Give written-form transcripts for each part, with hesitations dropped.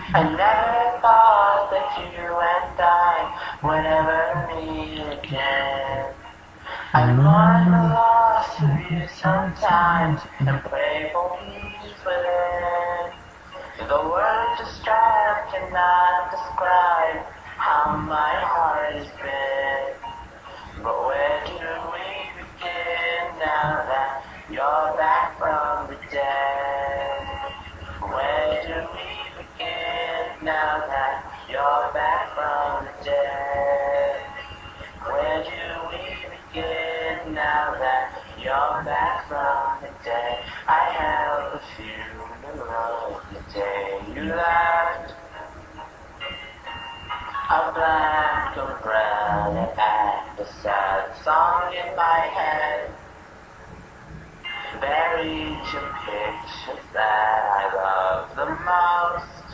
I never thought that you and I would ever meet again. I mourn the loss of you sometimes and pray for peace within. The word describe cannot describe how my heart has been. But where do we begin now that you're back from the dead? Where do we begin now that you're back from the dead? Where do we begin now that you're back from the dead? I held the funeral the day you left. A black umbrella and a sad song in my head. Buried your pictures that I love the most.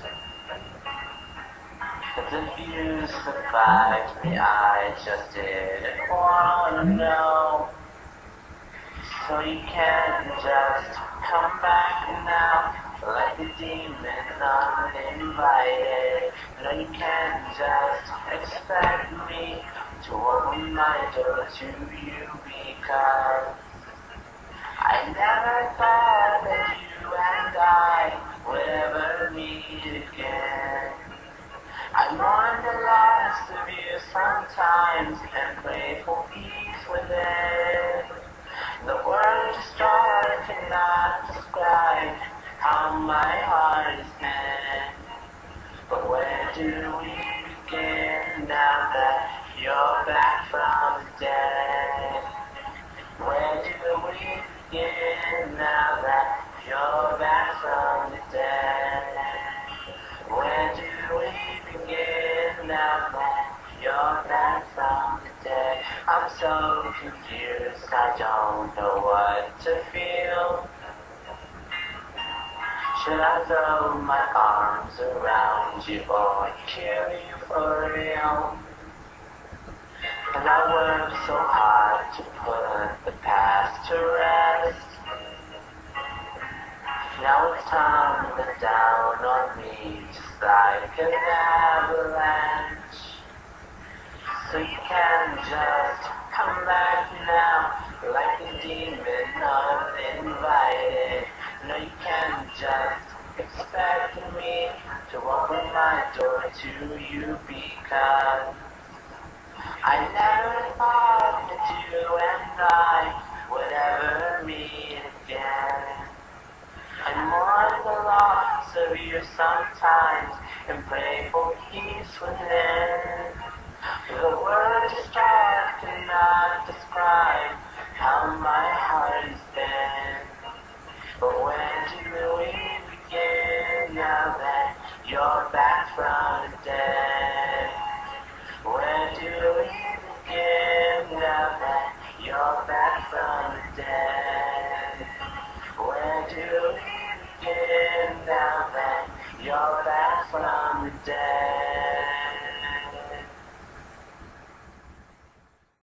The views survived me, I just didn't wanna know. So you can't just come back now like a demon uninvited. No, you can't just expect me to open my door to you because I never thought that you and I would ever meet again. I mourn the loss of you sometimes and pray for peace within. The word destroyed cannot describe how my heart is bent. But where do we begin now that you're back from the dead? Where do we begin now that you're back from the dead? Where do we begin now that you're back from the dead? I'm so confused, I don't know what to feel. Should I throw my arms around you or kill you for real? And I worked so hard to put the past to rest. Now it's time to let down on me just like an avalanche. So you can just come back now like a demon uninvited. No, you can't just expect me to open my door to you because I never thought that you and I would ever meet again. I mourn the loss of you sometimes and pray for peace within. The word is strong.